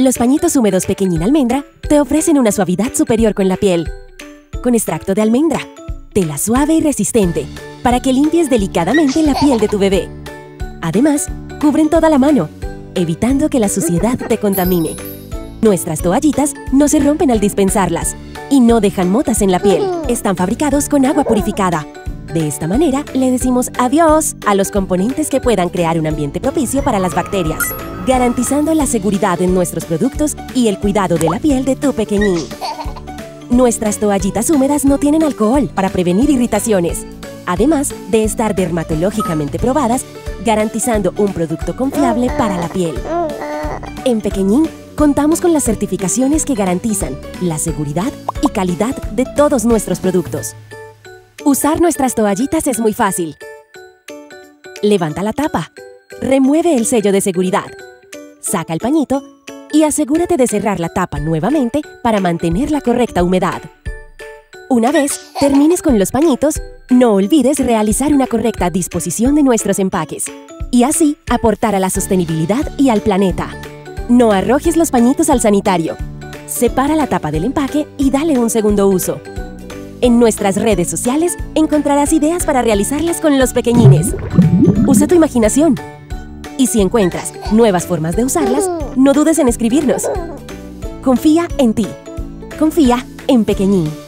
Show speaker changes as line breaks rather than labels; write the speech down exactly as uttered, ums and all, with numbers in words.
Los pañitos húmedos Pequeñín Almendra te ofrecen una suavidad superior con la piel. Con extracto de almendra, tela suave y resistente, para que limpies delicadamente la piel de tu bebé. Además, cubren toda la mano, evitando que la suciedad te contamine. Nuestras toallitas no se rompen al dispensarlas y no dejan motas en la piel. Están fabricados con agua purificada. De esta manera, le decimos adiós a los componentes que puedan crear un ambiente propicio para las bacterias, garantizando la seguridad en nuestros productos y el cuidado de la piel de tu pequeñín. Nuestras toallitas húmedas no tienen alcohol para prevenir irritaciones, además de estar dermatológicamente probadas, garantizando un producto confiable para la piel. En Pequeñín, contamos con las certificaciones que garantizan la seguridad y calidad de todos nuestros productos. Usar nuestras toallitas es muy fácil. Levanta la tapa, remueve el sello de seguridad, saca el pañito y asegúrate de cerrar la tapa nuevamente para mantener la correcta humedad. Una vez termines con los pañitos, no olvides realizar una correcta disposición de nuestros empaques y así aportar a la sostenibilidad y al planeta. No arrojes los pañitos al sanitario. Separa la tapa del empaque y dale un segundo uso. En nuestras redes sociales encontrarás ideas para realizarlas con los pequeñines. Usa tu imaginación. Y si encuentras nuevas formas de usarlas, no dudes en escribirnos. Confía en ti. Confía en Pequeñín.